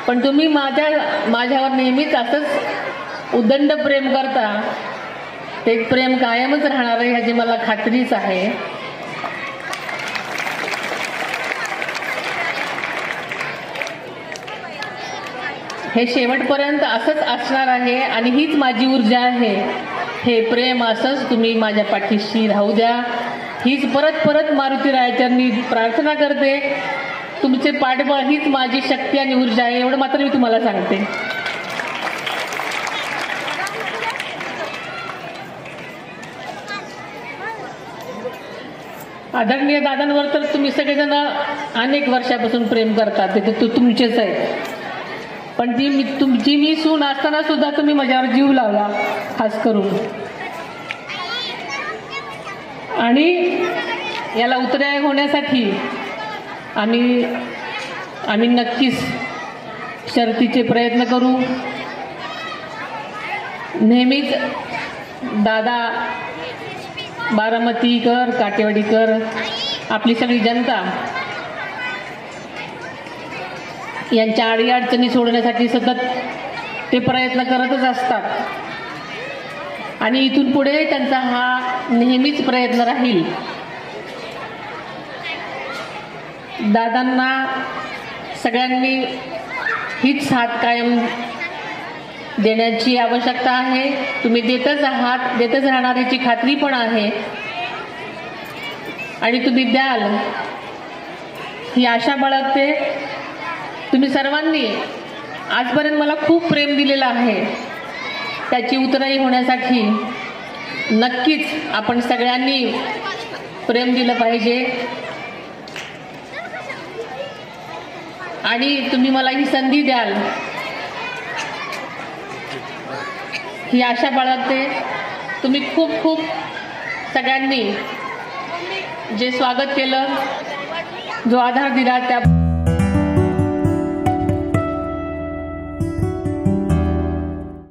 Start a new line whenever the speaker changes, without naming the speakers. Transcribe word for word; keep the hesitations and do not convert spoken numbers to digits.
पण तुम्ही माझ्या माझ्यावर नेहमीच असंच उदंड प्रेम करता, ते प्रेम कायमच राहणार आहे ह्याची मला खात्रीच आहे. हे शेवटपर्यंत असंच असणार आहे आणि हीच माझी ऊर्जा आहे. हे प्रेम असंच तुम्ही माझ्या पाठीशी राहू द्या, हीच परत परत मारुतीरायाचरणी प्रार्थना करते. तुमचे पाठबळ हीच माझी शक्ती आणि ऊर्जा आहे, एवढं मात्र मी तुम्हाला सांगते. आदरणीय दादांवर तर तुम्ही सगळेजण अनेक वर्षापासून प्रेम करतात, ते तू तुमचेच आहेत. पण ती मी तुमची मी सून असताना सुद्धा तुम्ही माझ्यावर जीव लावला खास करून. आणि याला उतराय होण्यासाठी आम्ही आम्ही नक्कीच शर्तीचे प्रयत्न करू. नेहमीच दादा, बारामतीकर, काटेवाडीकर, आपली सगळी जनता यांच्या अडीअडचणी सोडण्यासाठी सतत ते प्रयत्न करतच असतात आणि इथून पुढे त्यांचा हा नेहमीच प्रयत्न राहील. दादांना सगळ्यांनी हीच साथ कायम देण्याची आवश्यकता आहे. तुम्ही देतच आहात, देतच राहणार याची खात्री पण आहे आणि तुम्ही द्याल ही आशा बाळगते. तुम्ही सर्वांनी आजपर्यंत मला खूप प्रेम दिलेलं आहे, त्याची उतराई होण्यासाठी नक्कीच आपण सगळ्यांनी प्रेम दिलं पाहिजे. आणि तुम्ही मला ही संधी द्याल ही आशा बाळगते. तुम्ही खूप खूप सगळ्यांनी जे स्वागत केलं, जो आधार दिला त्या